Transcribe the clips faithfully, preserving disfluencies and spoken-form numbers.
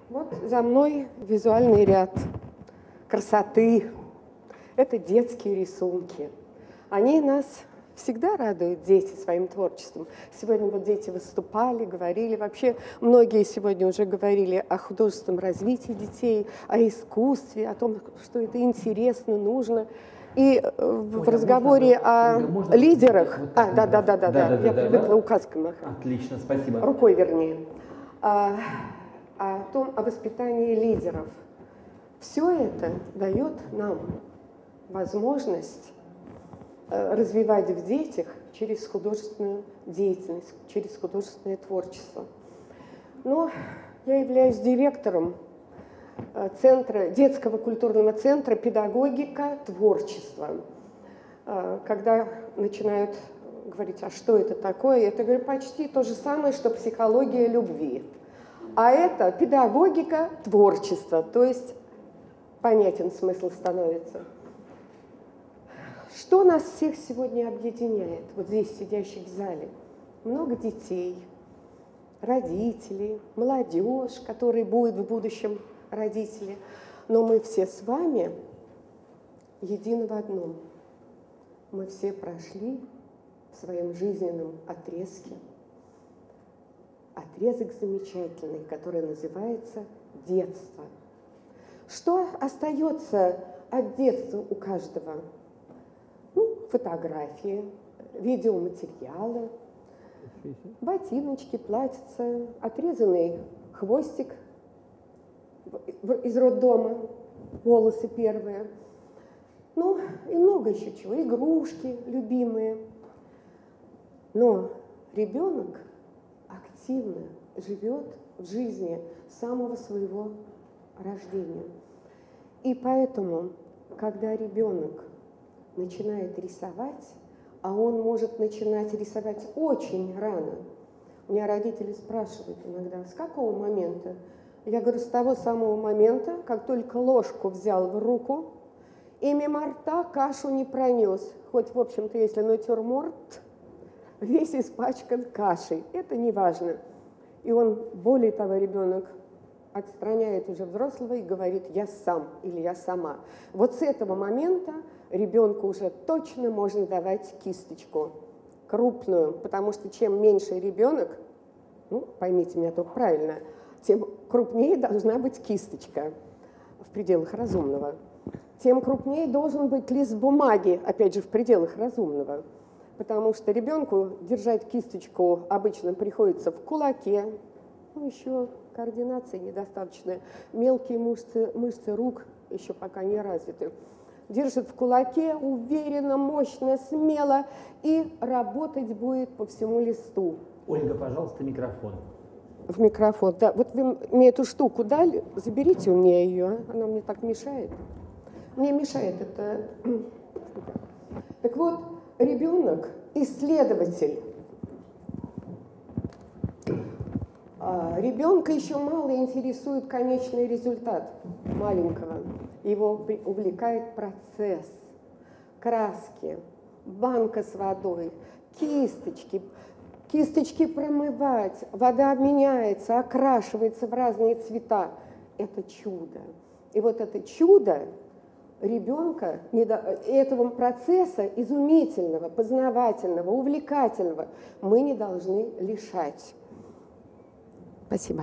Вот за мной визуальный ряд красоты. Это детские рисунки. Они нас всегда радуют, дети, своим творчеством. Сегодня вот дети выступали, говорили. Вообще многие сегодня уже говорили о художественном развитии детей, о искусстве, о том, что это интересно, нужно. И в Ой, разговоре можно, о можно лидерах... Вот а, да, да, да, да, да, да, я да, привыкла да. указкой махать. Отлично, спасибо. Рукой, вернее. А, о том, о воспитании лидеров. Все это дает нам возможность развивать в детях через художественную деятельность, через художественное творчество. Но я являюсь директором центра, детского культурного центра «Педагогика творчества». Когда начинают говорить, а что это такое, я говорю, почти то же самое, что психология любви. А это педагогика творчества, то есть понятен смысл становится. Что нас всех сегодня объединяет, вот здесь сидящих в зале? Много детей, родителей, молодежь, которая будет в будущем родители. Но мы все с вами едины в одном. Мы все прошли в своем жизненном отрезке отрезок замечательный, который называется детство. Что остается от детства у каждого? Ну, фотографии, видеоматериалы, ботиночки, платьица, отрезанный хвостик из роддома, волосы первые. Ну, и много еще чего, игрушки любимые. Но ребенок активно живет в жизни с самого своего рождения. И поэтому, когда ребенок начинает рисовать, а он может начинать рисовать очень рано. У меня родители спрашивают иногда, с какого момента? Я говорю, с того самого момента, как только ложку взял в руку, и мимо рта кашу не пронес. Хоть, в общем-то, если натюрморт, весь испачкан кашей. Это не важно. И он, более того, ребенок отстраняет уже взрослого и говорит «я сам» или «я сама». Вот с этого момента ребенку уже точно можно давать кисточку крупную, потому что чем меньше ребенок, ну, поймите меня только правильно, тем крупнее должна быть кисточка в пределах разумного. Тем крупнее должен быть лист бумаги, опять же, в пределах разумного. Потому что ребенку держать кисточку обычно приходится в кулаке, ну, еще координации недостаточно, мелкие мышцы, мышцы рук еще пока не развиты. Держит в кулаке уверенно, мощно, смело и работать будет по всему листу. Ольга, пожалуйста, микрофон. В микрофон, да. Вот вы мне эту штуку дали, заберите у меня ее, она мне так мешает. Мне мешает это. Так вот, ребенок, исследователь. Ребенка еще мало интересует конечный результат маленького. Его увлекает процесс, краски, банка с водой, кисточки. Кисточки промывать, вода меняется, окрашивается в разные цвета. Это чудо. И вот это чудо ребенка, этого процесса изумительного, познавательного, увлекательного мы не должны лишать. Спасибо.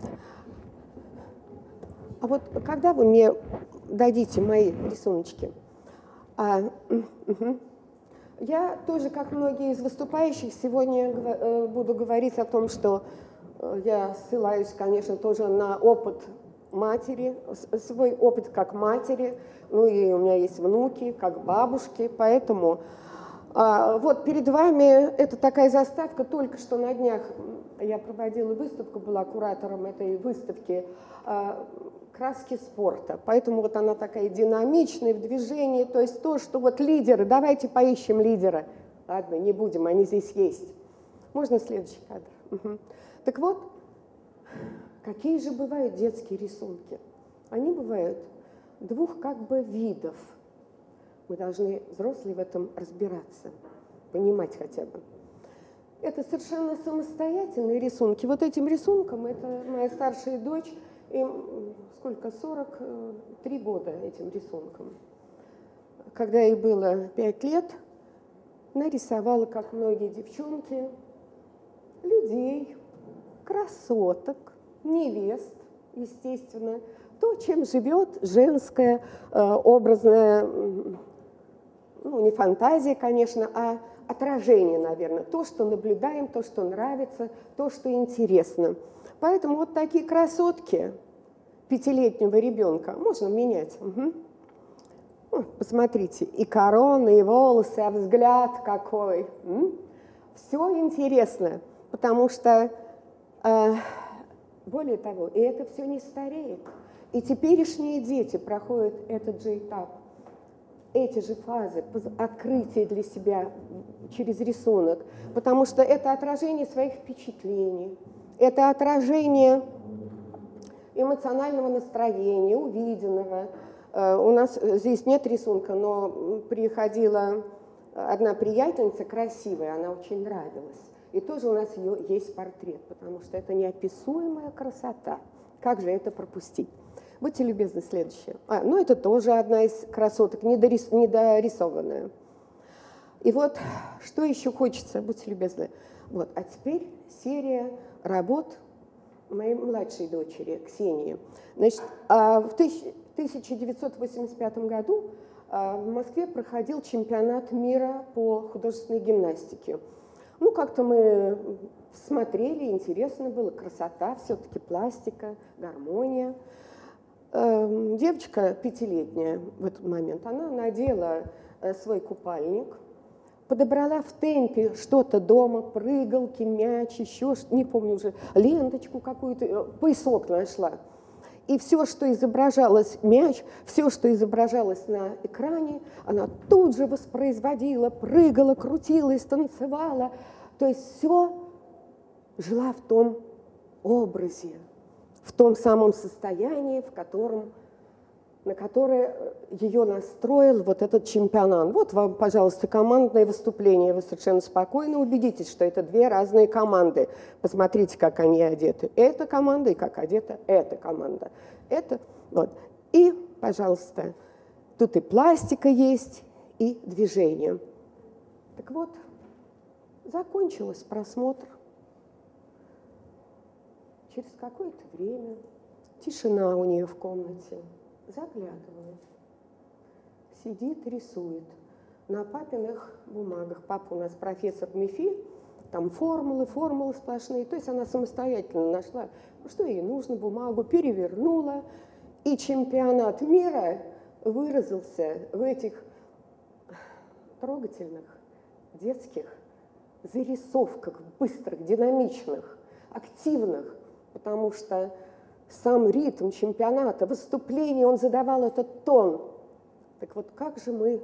А вот когда вы мне дадите мои рисуночки? А, угу. Я тоже, как многие из выступающих, сегодня буду говорить о том, что я ссылаюсь, конечно, тоже на опыт матери, свой опыт как матери, ну и у меня есть внуки, как бабушки, поэтому а, вот перед вами это такая заставка, только что на днях я проводила выставку, была куратором этой выставки а, краски спорта, поэтому вот она такая динамичная в движении, то есть то, что вот лидеры, давайте поищем лидера, ладно, не будем, они здесь есть. Можно следующий кадр? Угу. Так вот, какие же бывают детские рисунки? Они бывают двух как бы видов. Мы должны, взрослые, в этом разбираться, понимать хотя бы. Это совершенно самостоятельные рисунки. Вот этим рисунком, это моя старшая дочь, им сколько, сорок три года этим рисункам. Когда ей было пять лет, нарисовала, как многие девчонки, людей, красоток, невест, естественно, то, чем живет женская э, образная, ну, не фантазия, конечно, а отражение, наверное, то, что наблюдаем, то, что нравится, то, что интересно. Поэтому вот такие красотки пятилетнего ребенка можно менять. Угу. О, посмотрите, и корона, и волосы, а взгляд какой. М? Все интересно, потому что, э, более того, и это все не стареет. И теперешние дети проходят этот же этап, эти же фазы открытия для себя через рисунок, потому что это отражение своих впечатлений, это отражение эмоционального настроения, увиденного. У нас здесь нет рисунка, но приходила одна приятельница красивая, она очень нравилась. И тоже у нас ее есть портрет, потому что это неописуемая красота. Как же это пропустить? Будьте любезны, следующее. А, ну, это тоже одна из красоток, недорис, недорисованная. И вот, что еще хочется, будьте любезны. Вот, а теперь серия работ моей младшей дочери, Ксении. Значит, в тысяча девятьсот восемьдесят пятом году в Москве проходил чемпионат мира по художественной гимнастике. Ну, как-то мы смотрели, интересно было, красота, все-таки пластика, гармония. Девочка пятилетняя в этот момент, она надела свой купальник, подобрала в темпе что-то дома, прыгалки, мяч, еще что-то, не помню уже, ленточку какую-то, поясок нашла. И все, что изображалось, мяч, все, что изображалось на экране, она тут же воспроизводила, прыгала, крутилась, танцевала. То есть все жила в том образе, в том самом состоянии, в котором, на которое ее настроил вот этот чемпионат. Вот вам, пожалуйста, командное выступление. Вы совершенно спокойно убедитесь, что это две разные команды. Посмотрите, как они одеты. Эта команда и как одета эта команда. Это, вот. И, пожалуйста, тут и пластика есть, и движение. Так вот, закончился просмотр. Через какое-то время тишина у нее в комнате. Заглядывает. Сидит, рисует. На папиных бумагах. Папа у нас профессор МИФИ. Там формулы, формулы сплошные. То есть она самостоятельно нашла, что ей нужно, бумагу, перевернула. И чемпионат мира выразился в этих трогательных детских зарисовках, быстрых, динамичных, активных. Потому что сам ритм чемпионата, выступления, он задавал этот тон. Так вот, как же мы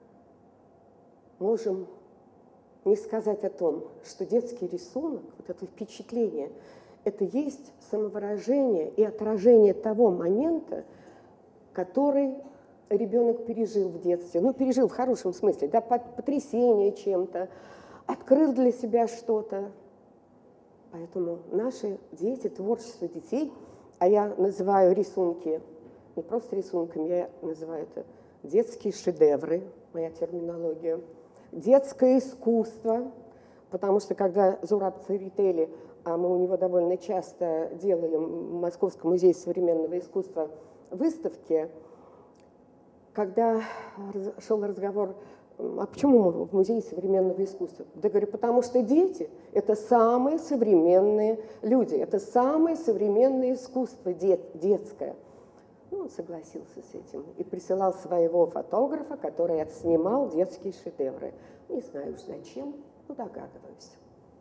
можем не сказать о том, что детский рисунок, вот это впечатление, это есть самовыражение и отражение того момента, который ребенок пережил в детстве. Ну, пережил в хорошем смысле, да, потрясение чем-то, открыл для себя что-то. Поэтому наши дети, творчество детей, а я называю рисунки не просто рисунками, я называю это детские шедевры, моя терминология, детское искусство, потому что когда Зураб Церетели, а мы у него довольно часто делаем в Московском музее современного искусства выставки, когда шел разговор, а почему мы в музее современного искусства? Да говорю, потому что дети – это самые современные люди, это самое современное искусство дет, детское. Ну, он согласился с этим и присылал своего фотографа, который отснимал детские шедевры. Не знаю уж зачем, но догадываюсь.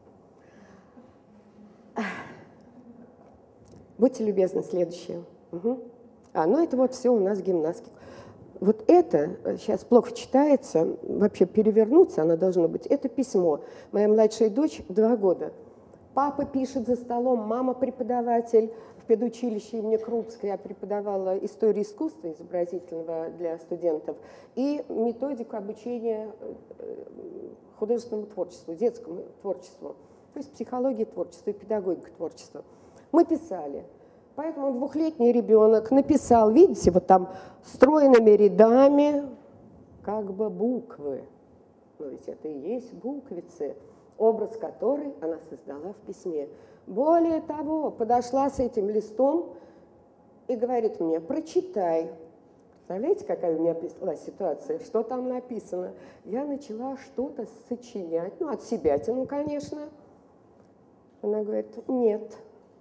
Будьте любезны, следующее. Угу. А, ну это вот все у нас гимнастика. Вот это, сейчас плохо читается, вообще перевернуться оно должно быть, это письмо. Моя младшая дочь два года. Папа пишет за столом, мама преподаватель в педучилище имени Крупской. Я преподавала историю искусства изобразительного для студентов и методику обучения художественному творчеству, детскому творчеству. То есть психология творчества и педагогика творчества. Мы писали, Поэтому двухлетний ребенок написал, видите, вот там стройными рядами как бы буквы. Но ведь это и есть буквицы, образ которой она создала в письме. Более того, подошла с этим листом и говорит мне: прочитай. Представляете, какая у меня была ситуация? Что там написано? Я начала что-то сочинять, ну, от себя тяну, конечно. Она говорит: нет.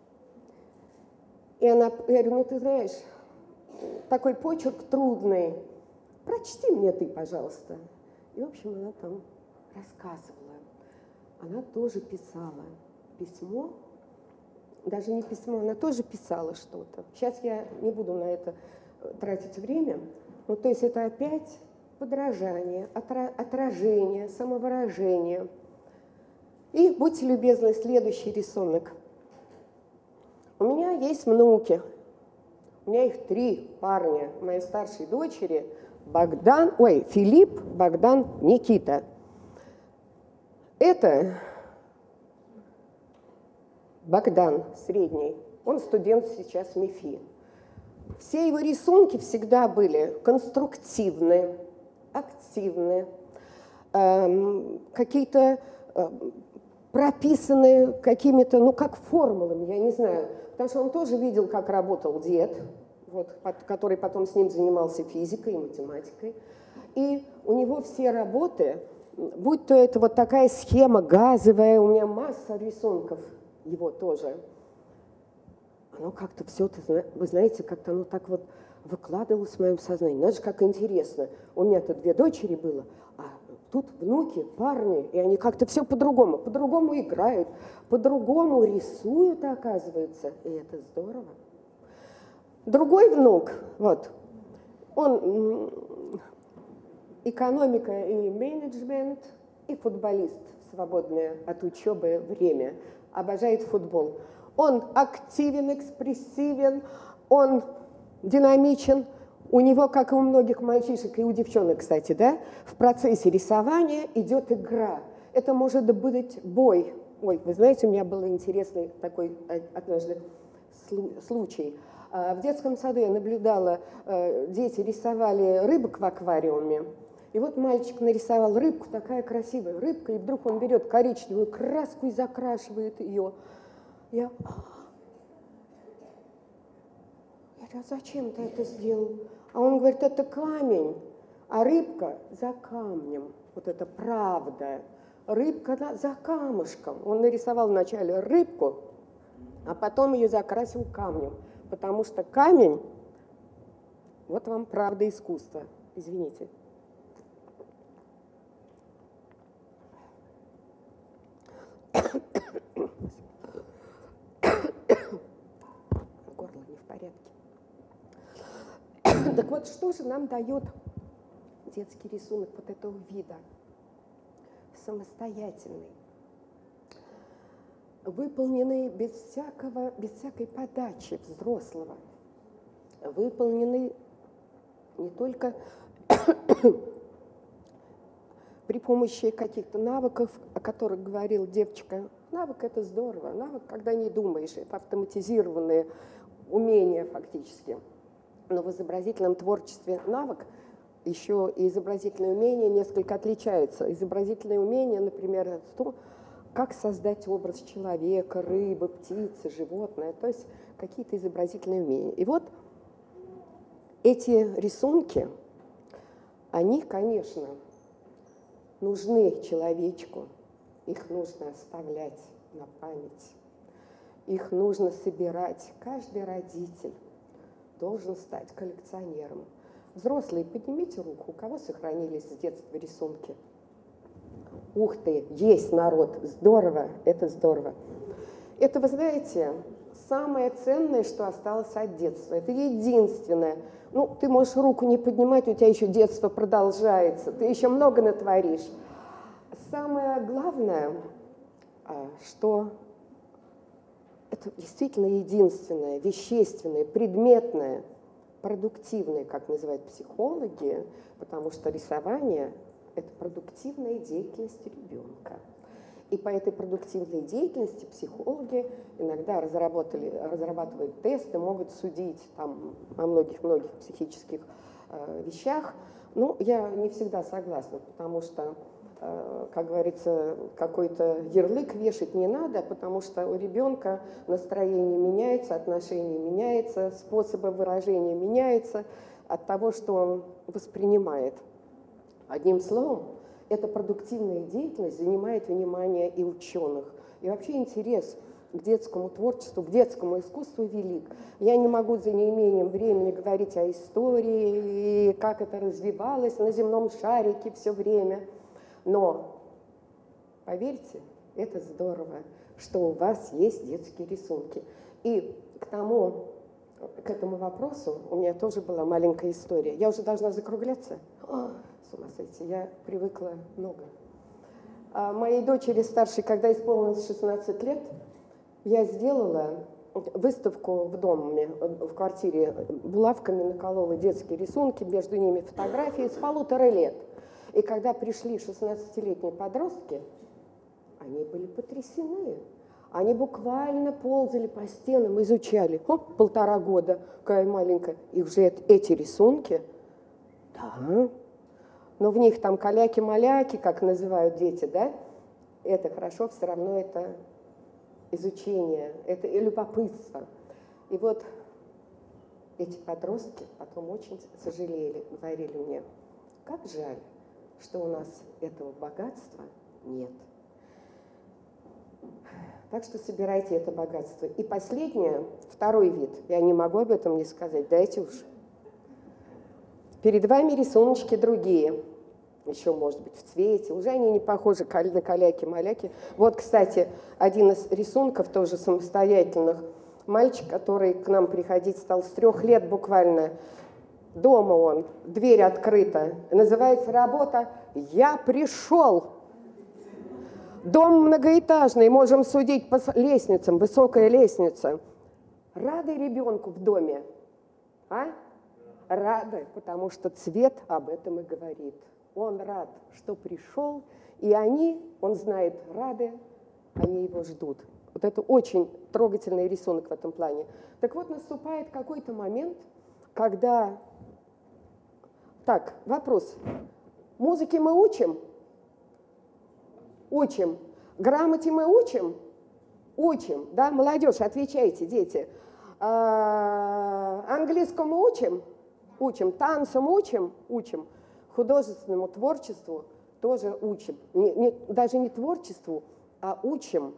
И она, я говорю: ну, ты знаешь, такой почерк трудный, прочти мне ты, пожалуйста. И, в общем, она там рассказывала. Она тоже писала письмо, даже не письмо, она тоже писала что-то. Сейчас я не буду на это тратить время. Ну, то есть это опять подражание, отражение, самовыражение. И, будьте любезны, следующий рисунок. У меня есть внуки. У меня их три парня. У моей старшей дочери Богдан, ой, Филипп, Богдан, Никита. Это Богдан, средний. Он студент сейчас в МИФИ. Все его рисунки всегда были конструктивны, активны, э, какие-то э, прописаны какими-то, ну, как формулами, я не знаю. Потому что он тоже видел, как работал дед, вот, который потом с ним занимался физикой и математикой. И у него все работы, будь то это вот такая схема газовая, у меня масса рисунков его тоже, оно как-то все, вы знаете, как-то оно так вот выкладывалось в моем сознании. Знаешь, как интересно. У меня-то две дочери было, а тут внуки, парни, и они как-то все по-другому, по-другому играют, по-другому рисуют, оказывается, и это здорово. Другой внук, вот, он экономика и менеджмент, и футболист в свободное от учебы время, обожает футбол. Он активен, экспрессивен, он динамичен. У него, как и у многих мальчишек и у девчонок, кстати, да, в процессе рисования идет игра. Это может быть бой. Ой, вы знаете, у меня был интересный такой однажды случай. В детском саду я наблюдала, дети рисовали рыбок в аквариуме. И вот мальчик нарисовал рыбку, такая красивая рыбка, и вдруг он берет коричневую краску и закрашивает ее. Я, я говорю: а зачем ты это сделал? А он говорит: это камень, а рыбка за камнем. Вот это правда. Рыбка за камушком. Он нарисовал вначале рыбку, а потом ее закрасил камнем. Потому что камень, вот вам правда искусства. Извините. Горло не в порядке. Так вот, что же нам дает детский рисунок вот этого вида? Самостоятельный, выполненный без всякого, без всякой подачи взрослого, выполненный не только при помощи каких-то навыков, о которых говорила девочка. Навык – это здорово. Навык, когда не думаешь, это автоматизированные умения фактически. Но в изобразительном творчестве навык еще и изобразительное умение несколько отличаются. Изобразительное умение, например, это то, как создать образ человека, рыбы, птицы, животное, то есть какие-то изобразительные умения. И вот эти рисунки, они, конечно, нужны человечку, их нужно оставлять на память, их нужно собирать. Каждый родитель должен стать коллекционером. Взрослые, поднимите руку, у кого сохранились с детства рисунки? Ух ты, есть народ, здорово, это здорово. Это, вы знаете, самое ценное, что осталось от детства. Это единственное. Ну, ты можешь руку не поднимать, у тебя еще детство продолжается, ты еще много натворишь. Самое главное, что это действительно единственное, вещественное, предметное, продуктивное, как называют психологи, потому что рисование – это продуктивная деятельность ребенка. И по этой продуктивной деятельности психологи иногда разработали, разрабатывают тесты, могут судить там, о многих-многих психических э, вещах. Ну, я не всегда согласна, потому что, э, как говорится, какой-то ярлык вешать не надо, потому что у ребенка настроение меняется, отношение меняется, способы выражения меняются от того, что он воспринимает. Одним словом, эта продуктивная деятельность занимает внимание и ученых. И вообще интерес к детскому творчеству, к детскому искусству велик. Я не могу за неимением времени говорить о истории, и как это развивалось на земном шарике все время. Но, поверьте, это здорово, что у вас есть детские рисунки. И к тому, к этому вопросу у меня тоже была маленькая история. Я уже должна закругляться? О, с ума сойти, я привыкла много. А моей дочери старшей, когда исполнилось шестнадцать лет, я сделала выставку в доме, в квартире, булавками наколола детские рисунки, между ними фотографии с полутора лет. И когда пришли шестнадцатилетние подростки, они были потрясены. Они буквально ползали по стенам, изучали. О, полтора года, какая маленькая. И уже эти рисунки, да, но в них там каляки-маляки, как называют дети, да, это хорошо, все равно это изучение, это и любопытство. И вот эти подростки потом очень сожалели, говорили мне, как жаль, что у нас этого богатства нет. Так что собирайте это богатство. И последнее, второй вид, я не могу об этом не сказать, дайте уж. Перед вами рисуночки другие, еще, может быть, в цвете, уже они не похожи на каляки-маляки. Вот, кстати, один из рисунков тоже самостоятельных. Мальчик, который к нам приходить стал с трех лет буквально, дома он, дверь открыта, называется работа «Я пришел». Дом многоэтажный, можем судить по лестницам, высокая лестница. Рады ребенку в доме? А? Рады, потому что цвет об этом и говорит. Он рад, что пришел, и они, он знает, рады, они его ждут. Вот это очень трогательный рисунок в этом плане. Так вот, наступает какой-то момент, когда... Так, вопрос. Музыки мы учим? Учим. Грамоте мы учим? Учим. Да, молодежь, отвечайте, дети. А, английскому учим? Учим. Танцам учим? Учим. Художественному творчеству тоже учим. Не, не, даже не творчеству, а учим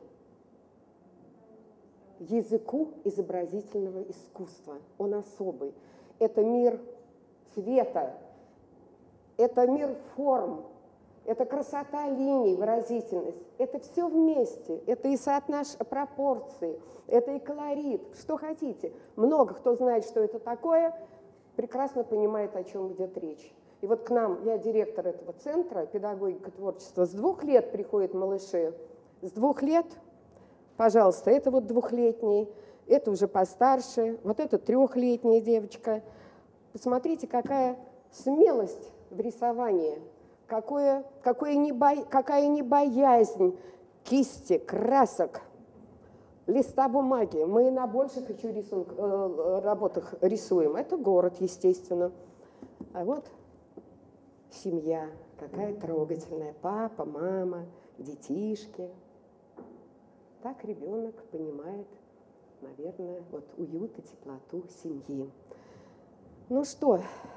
языку изобразительного искусства. Он особый. Это мир цвета, это мир форм, это красота линий, выразительность. Это все вместе. Это и соотнош... пропорции, это и колорит, что хотите. Много кто знает, что это такое, прекрасно понимает, о чем идет речь. И вот к нам, я директор этого центра, педагогика творчества, с двух лет приходят малыши. С двух лет, пожалуйста, это вот двухлетний, это уже постарше, вот это трехлетняя девочка. Посмотрите, какая смелость в рисовании, какое, какое не бо... какая не боязнь кисти, красок, листа бумаги. Мы на больших еще рисунках, э, работах рисуем. Это город, естественно. А вот семья, какая трогательная. Папа, мама, детишки. Так ребенок понимает, наверное, вот уют и теплоту семьи. Ну что,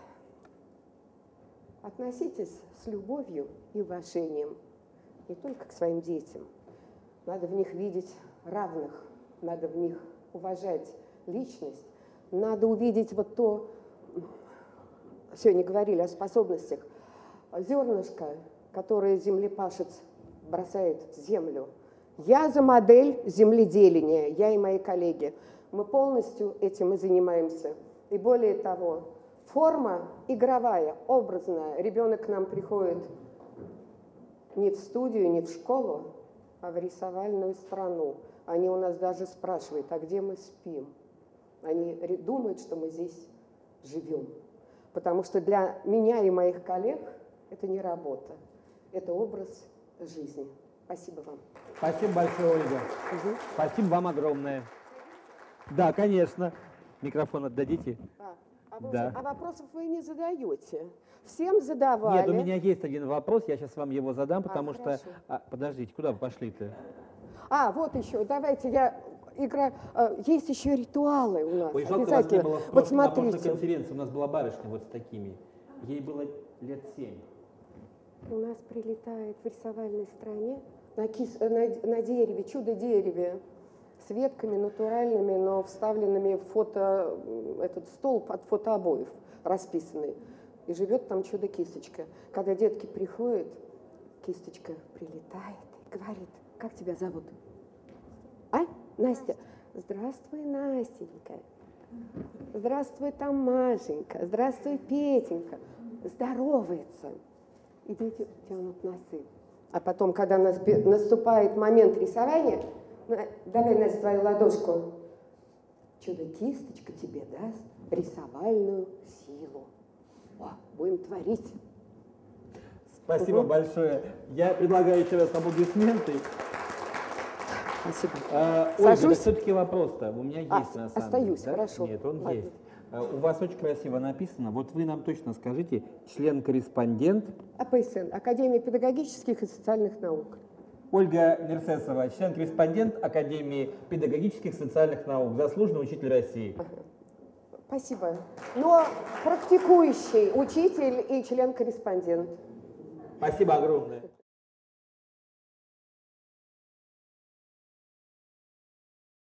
относитесь с любовью и уважением не только к своим детям. Надо в них видеть равных, надо в них уважать личность, надо увидеть вот то, сегодня говорили о способностях, зернышко, которое землепашец бросает в землю. Я за модель земледелия, я и мои коллеги. Мы полностью этим и занимаемся. И более того, форма игровая, образная. Ребенок к нам приходит не в студию, не в школу, а в рисовальную страну. Они у нас даже спрашивают, а где мы спим? Они думают, что мы здесь живем. Потому что для меня и моих коллег это не работа, это образ жизни. Спасибо вам. Спасибо большое, Ольга. Угу. Спасибо вам огромное. Да, конечно. Микрофон отдадите. А, а, вы да. уже, а вопросов вы не задаете? Всем задавали. Нет, у меня есть один вопрос, я сейчас вам его задам, потому а, что... А, подождите, куда вы пошли-то? А, вот еще, давайте я... Игра... Есть еще ритуалы у нас. Ой, жалко, обязательно. вас не было в Вот прошлой, на смотрите. прошлой конференции у нас была барышня вот с такими. Ей было лет семь. У нас прилетает в рисовальной стране на, кис... на, на дереве, чудо-дереве, с ветками натуральными, но вставленными в фото... этот столб от фотообоев расписанный. И живет там чудо-кисточка. Когда детки приходят, кисточка прилетает и говорит: как тебя зовут? А? Настя. Здравствуй, Настенька. Здравствуй, там Машенька. Здравствуй, Петенька. Здоровается. И дети тянут носы. А потом, когда наступает момент рисования, давай, Настя, твою ладошку. Чудо-кисточка тебе даст рисовальную силу. О, будем творить. Спасибо угу. большое. Я предлагаю еще раз аплодисменты. Спасибо. А, Ольга, да все-таки вопрос-то у меня есть а, на самом остаюсь, деле. Да? Хорошо. Нет, он Ладно. есть. А, у вас очень красиво написано. Вот вы нам точно скажите, член-корреспондент. АПСН, Академия педагогических и социальных наук. Ольга Нерсесова, член-корреспондент Академии педагогических и социальных наук, заслуженный учитель России. Ага. Спасибо. Но практикующий учитель и член-корреспондент. Спасибо огромное.